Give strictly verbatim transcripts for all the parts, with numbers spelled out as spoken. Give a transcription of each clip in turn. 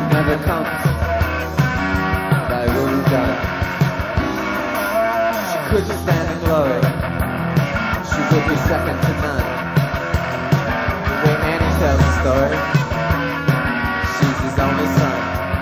never comes, thy will be done. She couldn't stand the glory, she would be second to none. The way Annie tells the story, she's his only son.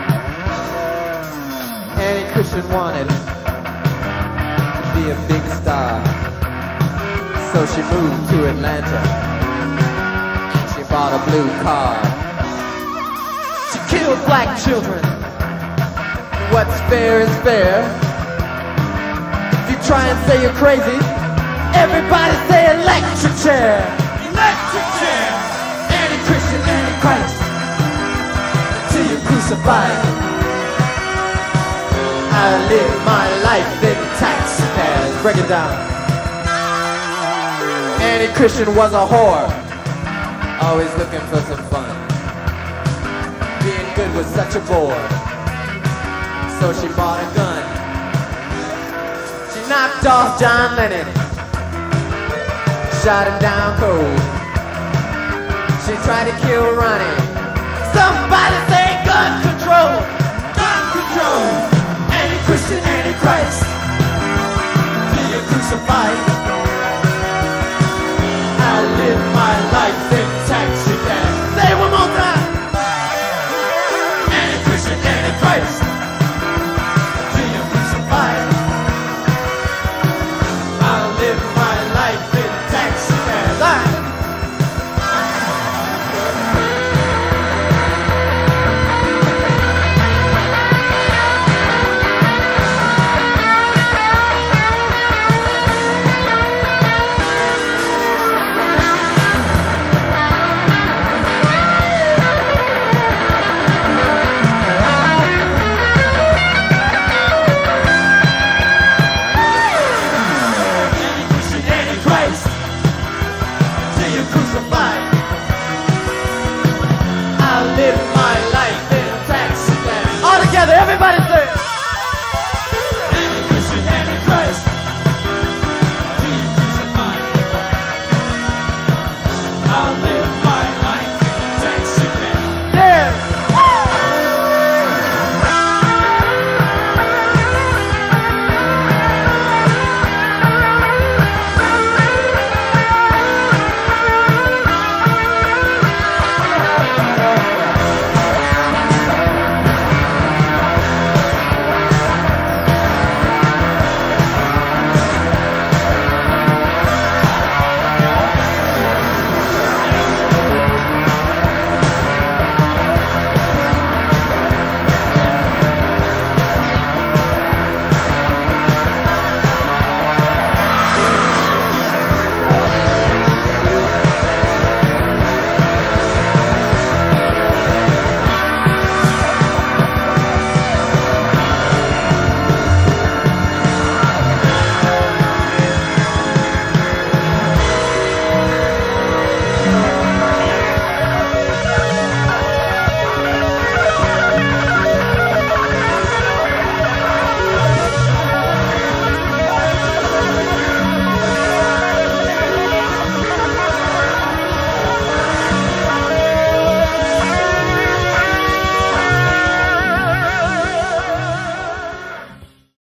Annie Christian wanted to be a big star, so she moved to Atlanta and she bought a blue car. She killed black children. What's fair is fair. If you try and say you're crazy, everybody say electric chair. Electric chair. Anti-Christian, anti-Christ, till you're crucified. I live my life in taxicabs. Break it down. Anti-Christian was a whore, always looking for some fun. Being good was such a bore, so she bought a gun. She knocked off John Lennon, shot him down cold. She tried to kill Ronnie. Somebody say gun control. Gun control. Anti-Christian, anti-Christ, till you're crucified. I live my life in taxicabs. Say it one more time. Anti-Christian, anti-Christ, till you're crucified. I live my life in taxicabs. All right. Everybody say